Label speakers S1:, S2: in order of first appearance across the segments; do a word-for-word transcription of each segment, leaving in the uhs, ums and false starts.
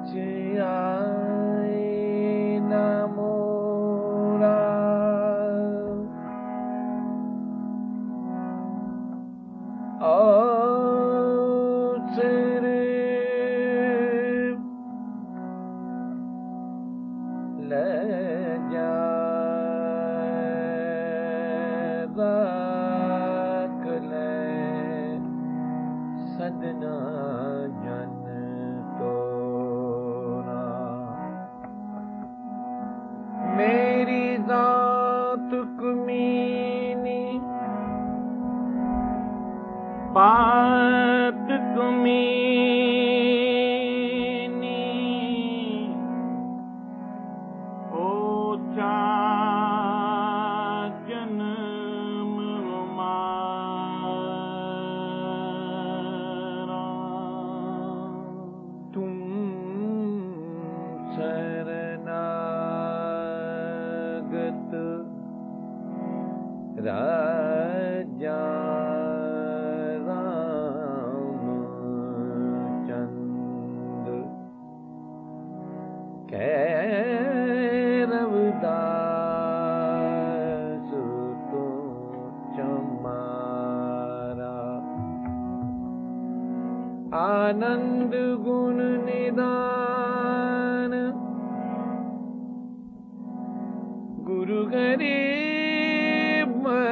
S1: आए न मोरा अवसर ले जा राख ले सदना जन तोरा मेरी जात कुमीनी पात कुमीनी ओचा जन्म हमारा तुम शरणागत राजा रविदास तो चमारा आनंद गुण निदान गुरु गरीब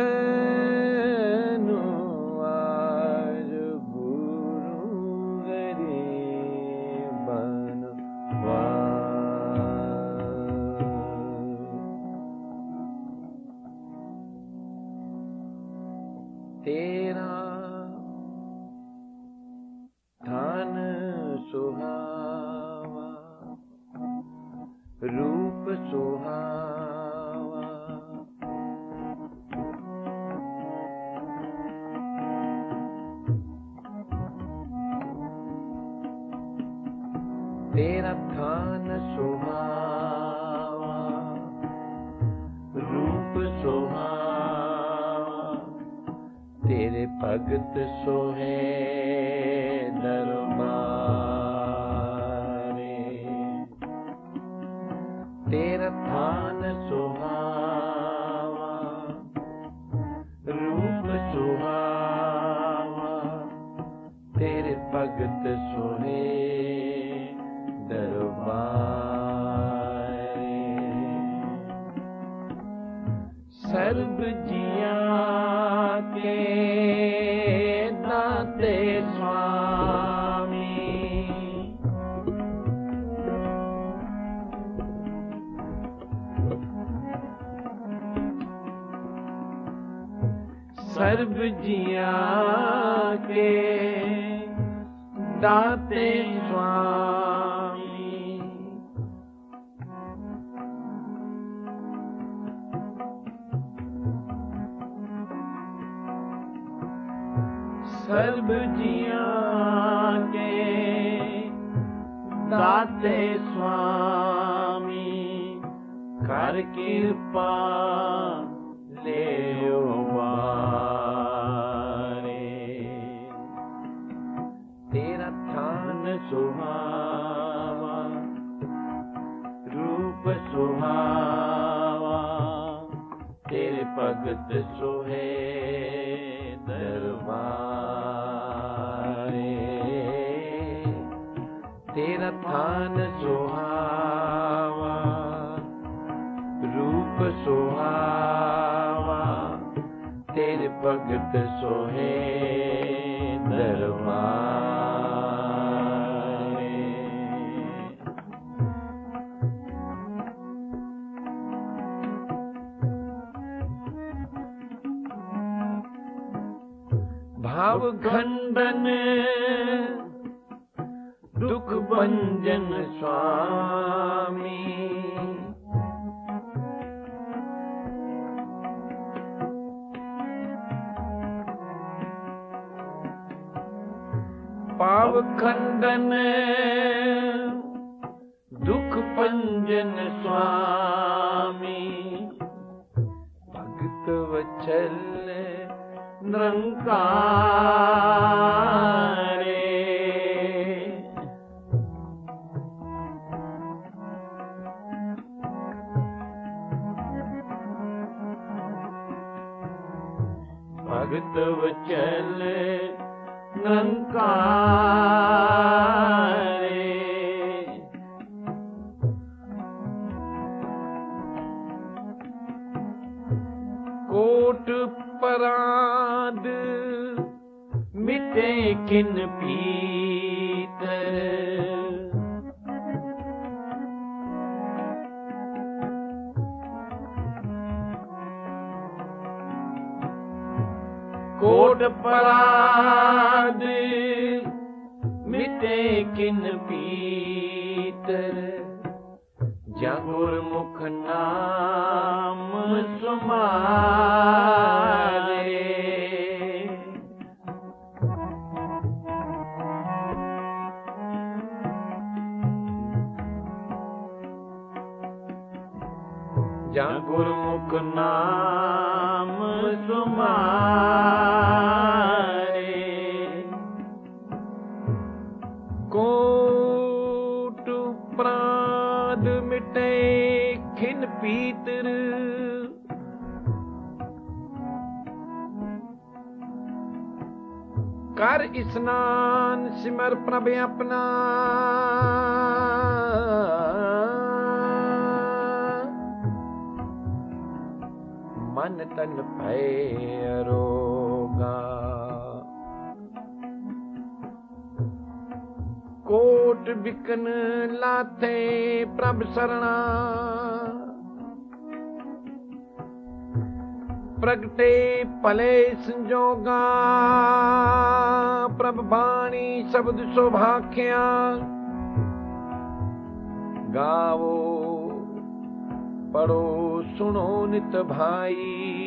S1: मनु आज गुरु गरीब तेरा थान सुहावा रूप सुहावा तेरा थान सुहावा रूप सुहावा तेरे भगत सोहे दरबारे तेरा थान सुहावा रूप सुहावा तेरे भगत सोहे दरबारे सर्ब जिया के दाते स्वामी सर्ब जिया के दाते स्वामी सर्ब जिया के दाते स्वामी कर कृपा ले बारे तेरा थान सुहावा रूप सुहावा तेरे भगत सोहे दरबारे तेरा थान सुहावा रूप सुहावा तेरे भगत सोहे दरबारे भाव खंडन दुख भंजन स्वामी पाव खंडन दुख भंजन स्वामी भगत वचल निरंकारे भगत वचल निरंकारे कोट पराध मिटे किन पीतर कोट पराध मिटे किन पीतर जा गुरमुख नाम सुमारे जा गुरमुख नाम सुमारे कोट प्राद मिटे खिन पीतर कर स्नान सिमर प्रभ अपना मन तन भय रोगा कोट बिकन लाथे प्रभ सरना प्रगटे भले संजोगा प्रभ बाणी शब्द सौभाख्या गावो पढ़ो सुनो नित भाई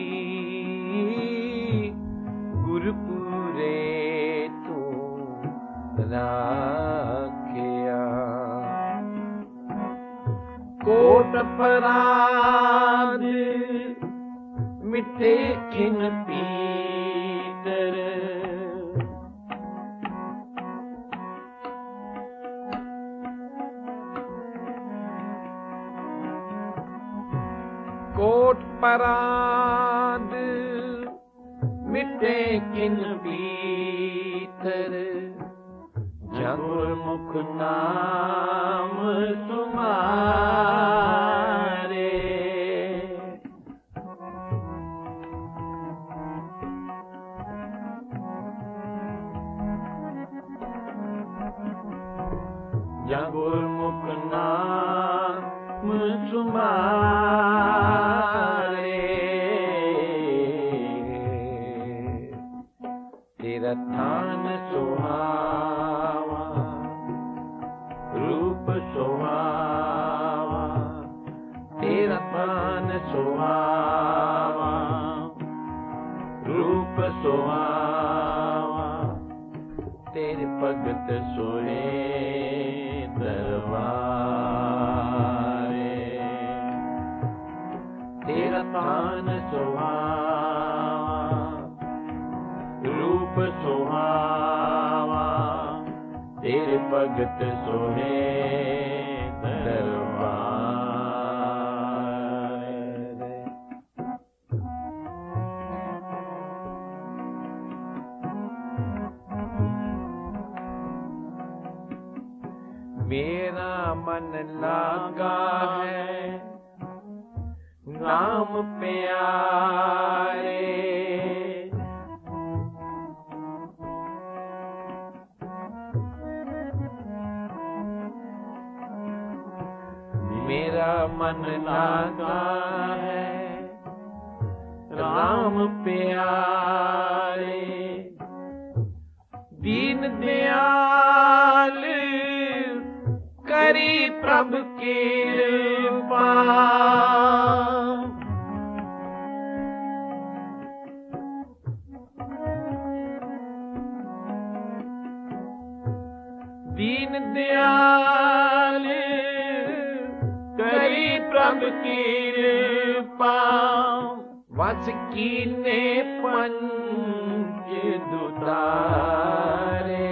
S1: गुरपुरे तू राखिया कोट पराध मिटे खिन पीतर कोट पराध मिटे किन पीतर जा गुरमुख नाम सुमारे जा गुरमुख नाम सुमारे तेरा थान सुहावा रूप सुहावा तेरा थान सुहावा रूप सुहावा तेरे भगत सोए दरबारे तेरा थान सुहावा रूप सुहावा तेरे भगत सोहे दरबारे मेरा मन लागा है नाम प्यारे मेरा मन लागा है राम प्यारे दीन दयाल करी प्रभ कृपा दीन दयाल करी प्रभ कृपा वस कीने पंच दुतारे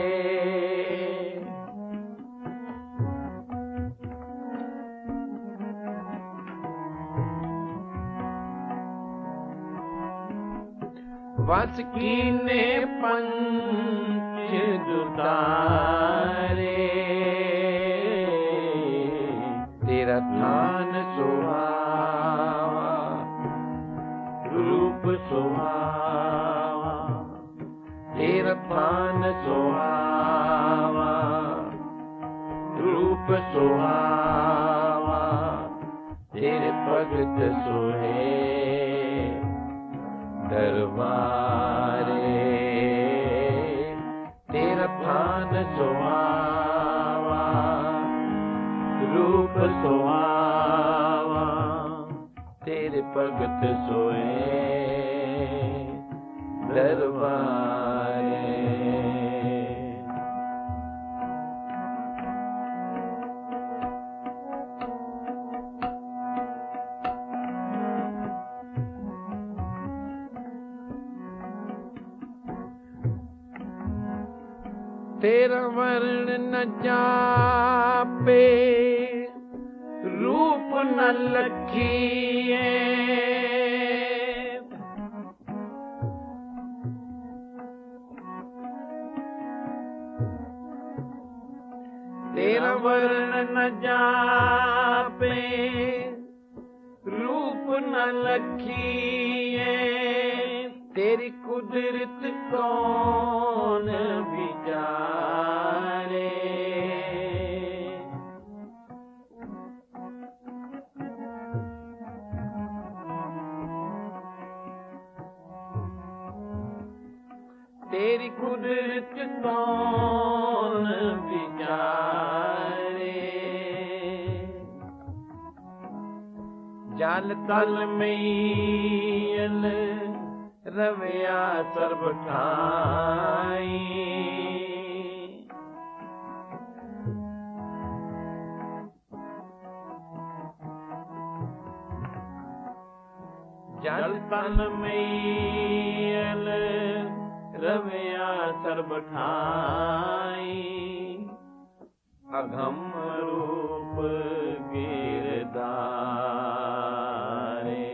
S1: बस कीने पंच जुतारे तेरा थान सुहावा रूप सुहावा तेरा थान सुहावा रूप सुहावा तेरे भगत सोहे दरबारे तेरा थान सुहावा रूप सुहावा तेरे भगत सोए दरबारे। तेरा वर्ण न जापे रूप न लखिए तेरा वर्ण न जापे रूप न लखिए तेरी कुदरत कौन विचारे तेरी कुदरत कौन विचारे जल तल मैल रविया सर्व ठाई जल तन मैल रविया सर्व ठाई अघम रूप गिरधारे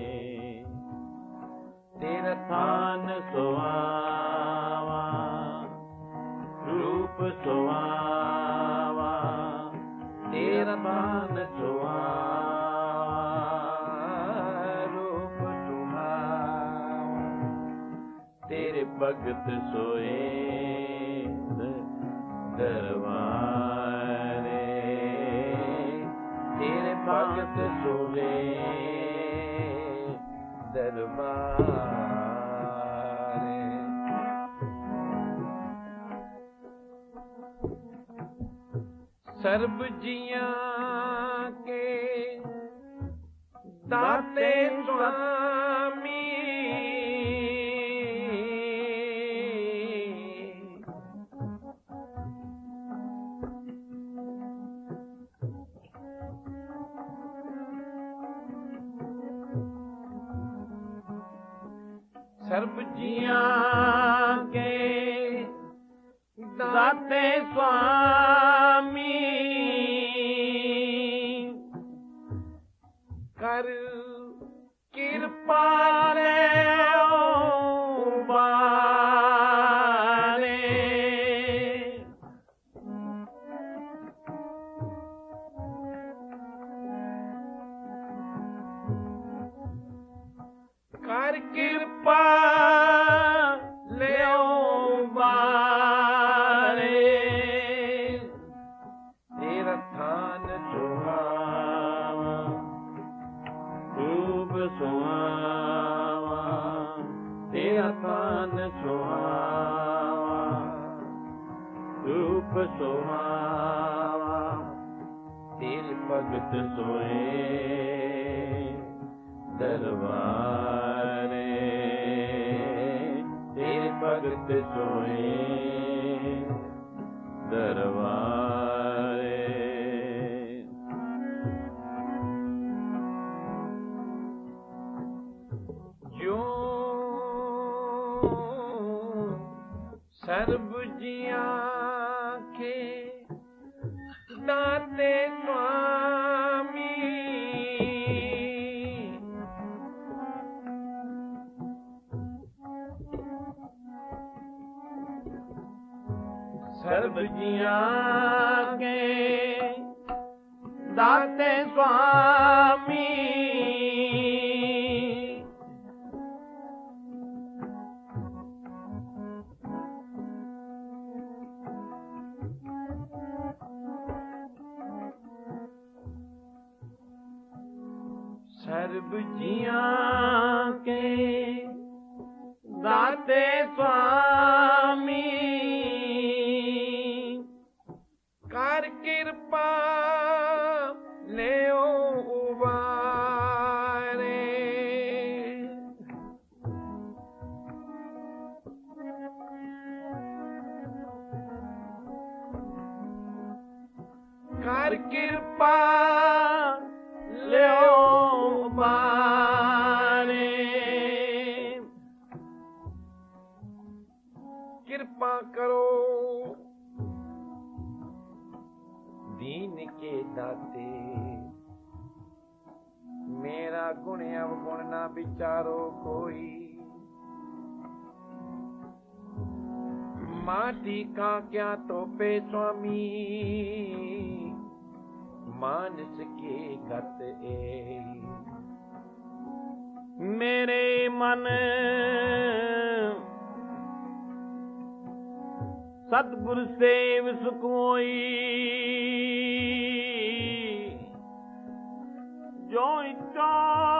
S1: तेरा थान सुहावा रूप सुहावा तेरा थान सुहावा रूप सुहावा तेरे भगत सोए दरबारे तेरे भगत सोए दरबारे। सर्ब जियां के दाते स्वामी सर्ब जियां के दाते स्वामी कर कृपा ले बारे कर कृपा रूप सुहावा तेरे भगत सोए दरबारे तेरे भगत सोए दरबारे। जो सर्ब जियां के दाते स्वामी
S2: जियां के दाते स्वामी सर्ब जियां के दाते स्वामी
S1: कर कृपा लेओ उबारे कर कृपा लेओ उबारे कृपा करो दीन के दाते मेरा गुण अवगुण ना विचारो कोई माटी का क्या तोपे स्वामी मानस के गत ए
S2: मेरे मन सतगुरु सेव सुखोई जो इच्छा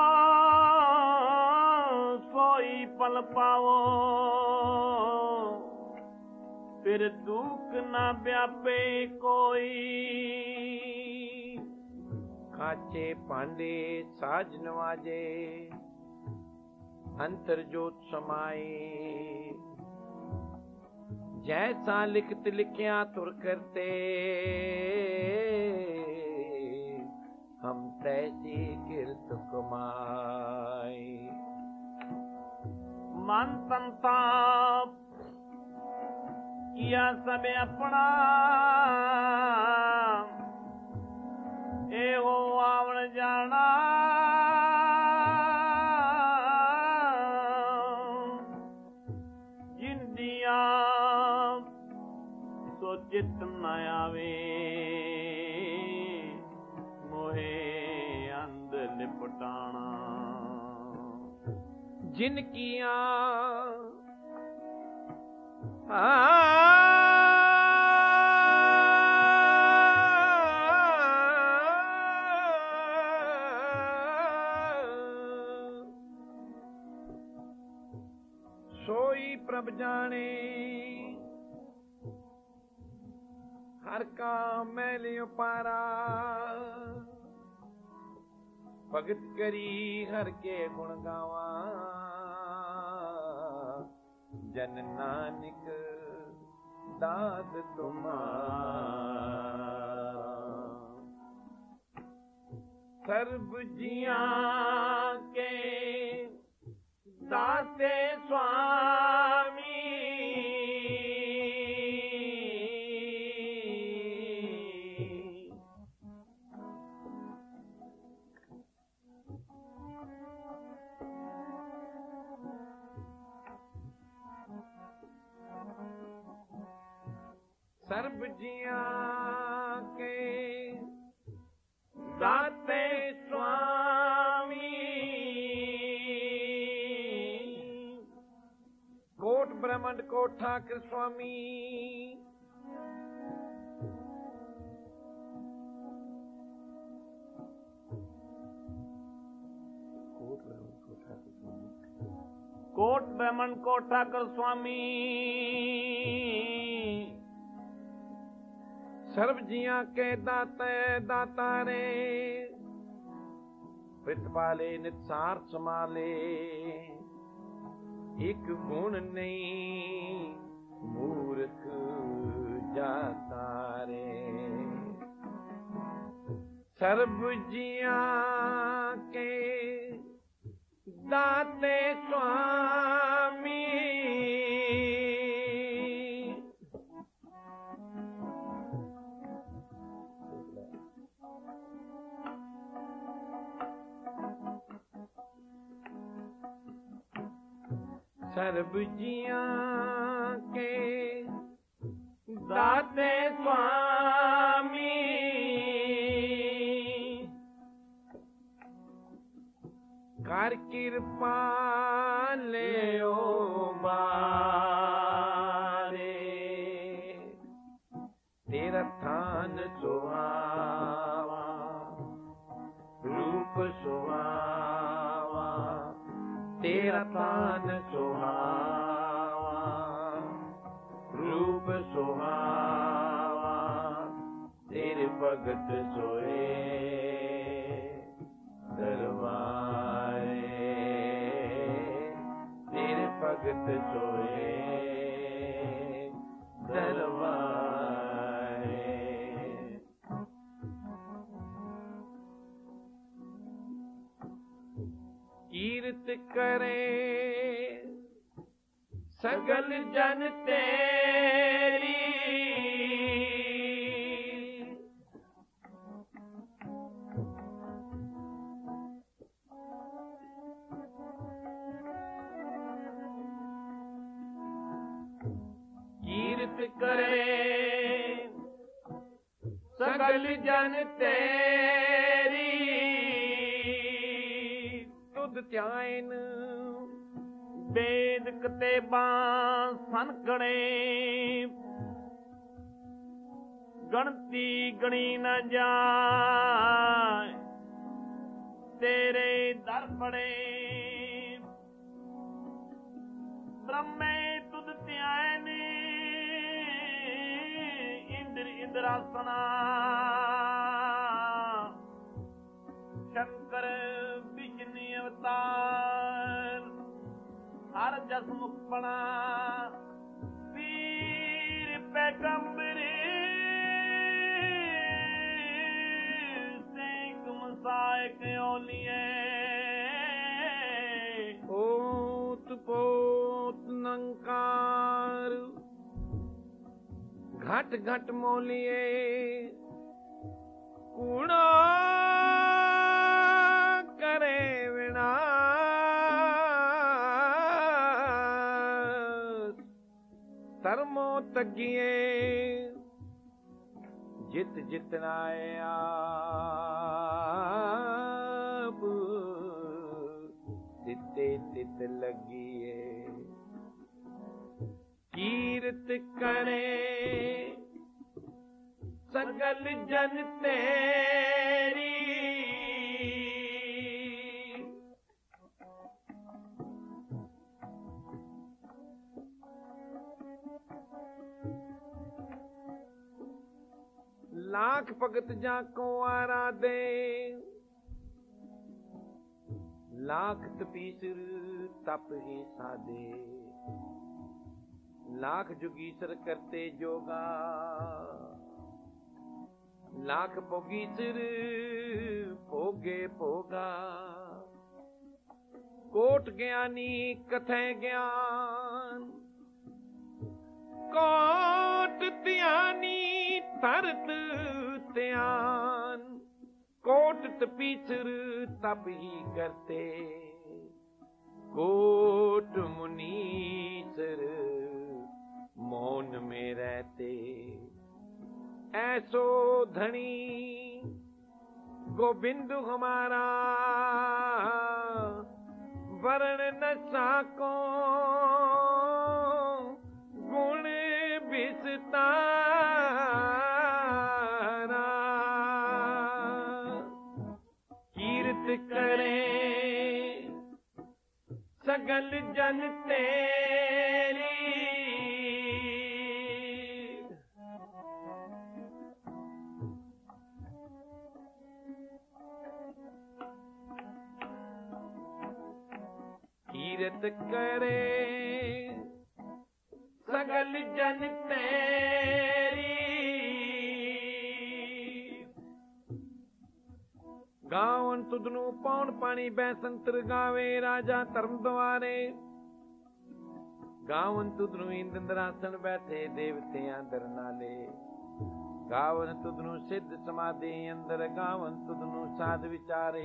S2: सोई पल पाओ फिर दुख न व्यापे कोई
S1: खाचे पांडे साज नवाजे अंतर जोत समाए जैसा लिखत लिखिया तुर करते हम तैसी किरत कमाए
S2: मन संताप किया सब अपना एहो आवण जाना जिंदिया सो चित न आवे मोहे अंध लिपटाना
S1: जिनकिया सोई प्रभ जाने हर का मैलियो पारा भगत करी हर के गुण गावा जन नानक दाद तुम्हारा सर्ब जियां के दाते स्वामी सर्ब जियां के दाते स्वामी कोट ब्रह्मंड को ठाकर स्वामी
S2: कोट ब्रह्मंड को ठाकर स्वामी
S1: सर्व जिया के दाते दाता रे प्रतिपाले निसार संभाले एक गुण नहीं मूर्ख जाता रे सर्व जिया के दाते स्वामी सर्ब जिया के
S2: दाते स्वामी
S1: कर कृपा ले ओ बारे तेरा थान सुहावा रूप सुहावा तेरा थान सुहावा रूप सुहावा तेरे भगत सोए दरबारे तेरे भगत सोए दरबारे। कीर्त करे सगल जन तेरी कीर्त करे सगल जन तेरी तुद ध्यान
S2: वेद कतेबां सनकणे गणती गणी न जाए तेरे दर पड़े ब्रह्मे तुद त्यान इंद्र इंद्रासना शंकर विष्णु अवतार हर जस मुखपना पीर पैगंबर सिंह मसायक औलिए
S1: ओत पोत नंकार घट घट मोलिए कूड़ा करे विनाश धर्मो तगिए जित जितनाए आप तिते तित लगिए कीर्त करे सगल जन तेरी लाख भगत जाको आराधे लाख तपीसर तप ही साधे लाख जुगीसर करते जोगा लाख भोगीसर भोगे भोगा कोट ज्ञानी कथे ज्ञान कोट त्यानी तरत त्यान कोट तपीसर तप ही करते कोट मुनीसर मौन में रहते ऐसो धनी गोविंद हमारा वर्ण न साको गुण विस्तारा कीर्त करे सगल जन तेरी कीर्त करे सगल जन तेरी गावन तुदनु पौन पानी बैसंतर गावे राजा धर्म द्वारे गावन तुदनु इंद्रासन बैठे देवतियां दर नाले गावन तुदनु सिद्ध समाधि अंदर गावन तुदनु साध विचारे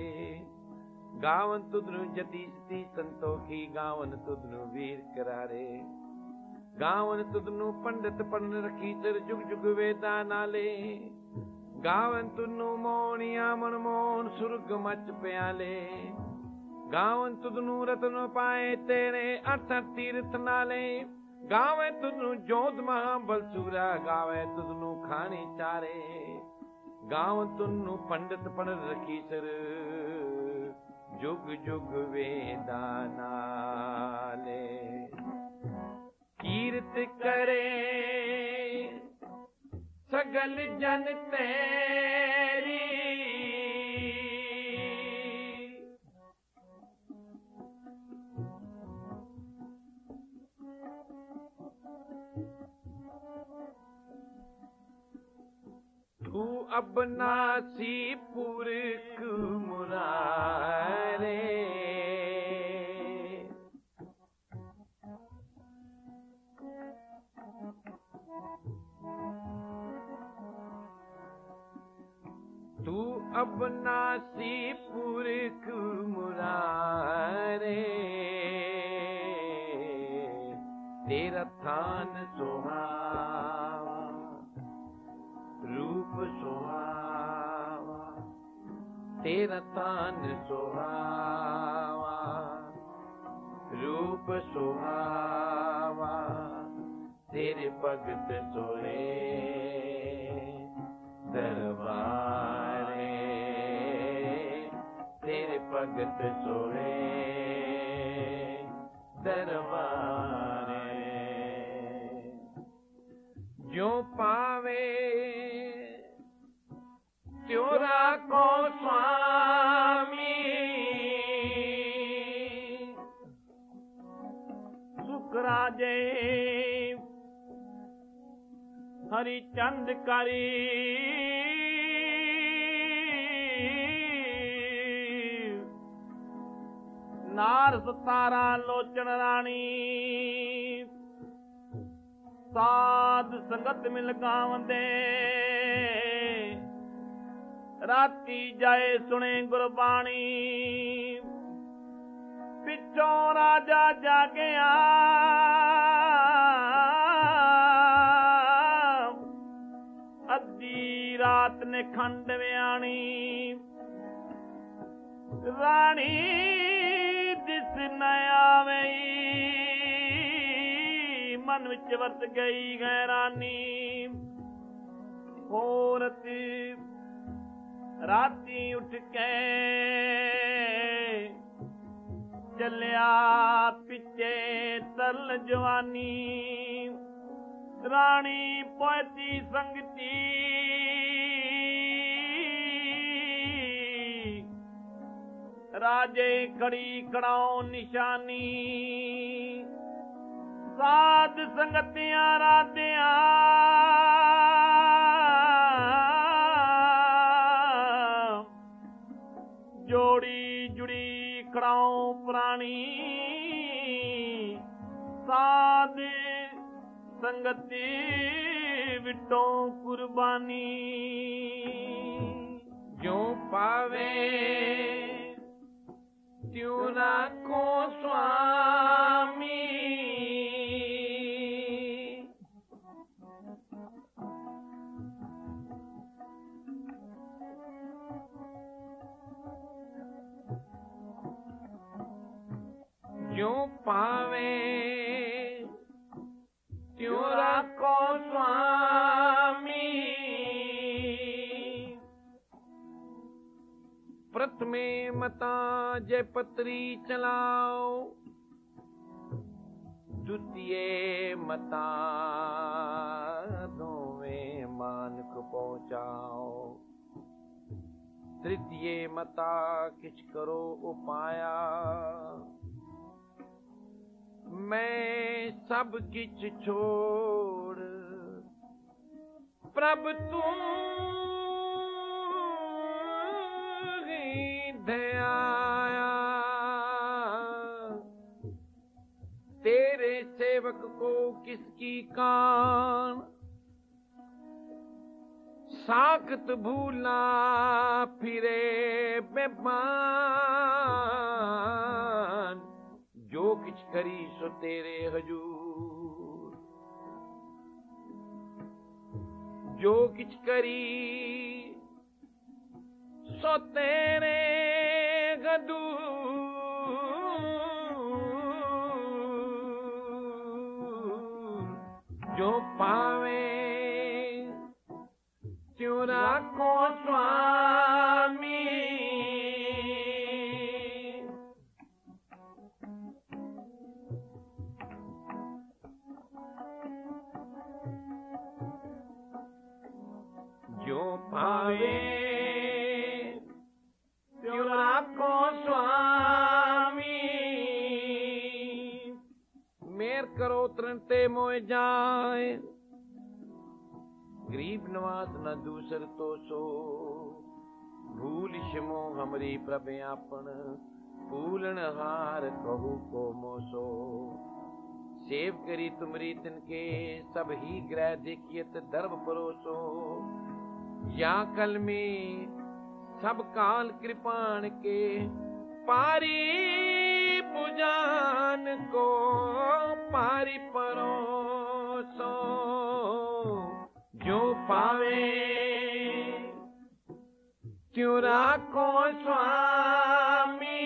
S1: गावन तुदनु जति सती संतोखी गावन तुदनु वीर करारे ਗਾਵਨ ਤੁਧਨੂੰ ਪੰਡਿਤ ਪੜਨ ਰਖੀ ਸਿਰ ਜੁਗ ਜੁਗ ਵੇਦਾਂ ਨਾਲੇ ਗਾਵਨ ਤੁਧਨੂੰ ਮੋਣੀਆਂ ਮਨਮੋਹਨ ਸੁਰਗ ਮਚ ਪਿਆਲੇ ਗਾਵਨ ਤੁਧਨੂੰ ਰਤਨ ਪਾਏ ਤੇਰੇ ਅੱਠ ਤੀਰਥ ਨਾਲੇ ਗਾਵੇ ਤੁਧਨੂੰ ਜੋਧ ਮਹਾਬਲ ਸੂਰਾ ਗਾਵੇ ਤੁਧਨੂੰ ਖਾਣੀ ਚਾਰੇ ਗਾਵਨ ਤੁਧਨੂੰ ਪੰਡਿਤ ਪੜਨ ਰਖੀ ਸਿਰ ਜੁਗ ਜੁਗ ਵੇਦਾਂ ਨਾਲੇ ਕੀਰਤ ਕਰੇ ਸਗਲ ਜਨ ਤੇਰੀ ਤੂੰ ਅਬਨਾਸੀ ਪੁਰਖ ਮੁਰਾਰੇ ਤੂੰ ਅਬਨਾਸੀ ਪੁਰਖ ਮੁਰਾਰੇ ਤੇਰਾ ਥਾਨ ਸੁਹਾਵਾ रूप सुहावा तेरा तान सुहावा रूप सुहावा तेरे भगत सोहे दरबारे तेरे भगत सोहे दरबारे जो पावे त्यों राखो स्वामी सुख राजे हरि चंद करी नार सतारा लोचन रानी साध संगत मिल गावंदे राती जाए सुने गुरबाणी पिछों राजा जागया अद्धी रात ने खंड व्याणी रानी दिस न आवेई मन विच वरत गई गैरानी होरत राती उठ के चलिया पिछे तरल जवानी रानी पोती संगती राजे खड़ी खड़ाओ निशानी साध संगतियां राधियां जोड़ी जुड़ी खड़ाओ प्राणी साध संगति विटो कुर्बानी जो पावे त्यों राखो स्वामी जो पावे त्यों राखो स्वामी प्रथमे मता जय पत्री चलाओ द्वितीय मता दोवें मानक पहुंचाओ तृतीय मता किछ करो उपाया मैं सब किछ छोड़ प्रभ तू ही दयाया तेरे सेवक को किसकी कान साखत भूलना फिरे बेमान जो किछ करी सो तेरे हजूर जो किछ करी सो तेरे गदू जो पावे त्यों राखो स्वामी जो पावे त्यों राखो स्वामी मेर करो तरंते मोए जाए गरीब नवाज न दूसर तो सो भूल शमो हमरी प्रभ आपन फूलन हार कहू को मोसो सेव करी तुमरी तिनके सब ही ग्रह देखियत दर्भ परोसो या कल में सब काल कृपाण के पारी पुजान को पारी परोसो जो पावे त्यों राखो स्वामी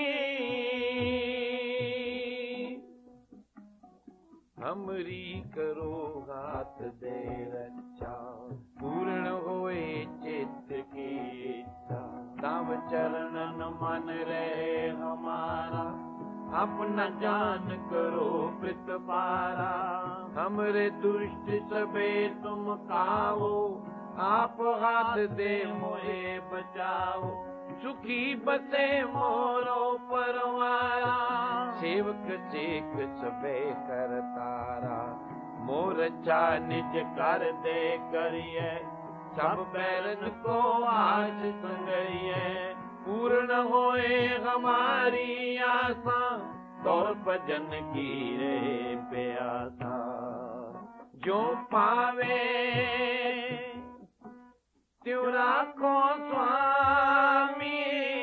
S1: हमरी करो हाथ दे रक्षा पूर्ण होए चित्त की इच्छा तब चरणन मन रहे हमारा अपना जान करो प्रित पारा हमरे दुष्ट सबे तुम काओ आप हाथ दे मोहे बचाओ सुखी बसे मोरो परवारा सेवक सेक सबे कर तारा मोर अच्छा निज कर दे करिए सब बैरन को आज संगरिए पूर्ण होए हमारी आशा तौर भजन की रे प्यासा जो पावे त्यों राखो स्वामी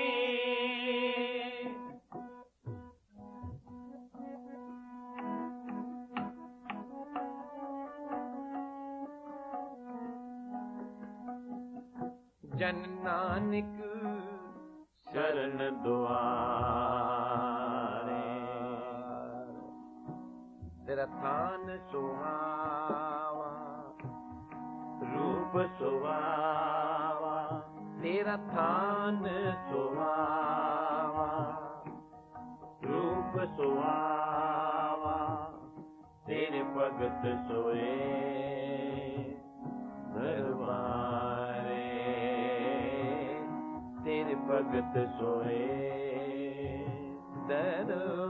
S1: जन नानक शरण दुआरे तेरा थान सुहावा रूप सुहावा तेरा थान सुहावा रूप सुहावा तेरे भगत सोए दरबारे तेरे भगत सोए दरबारे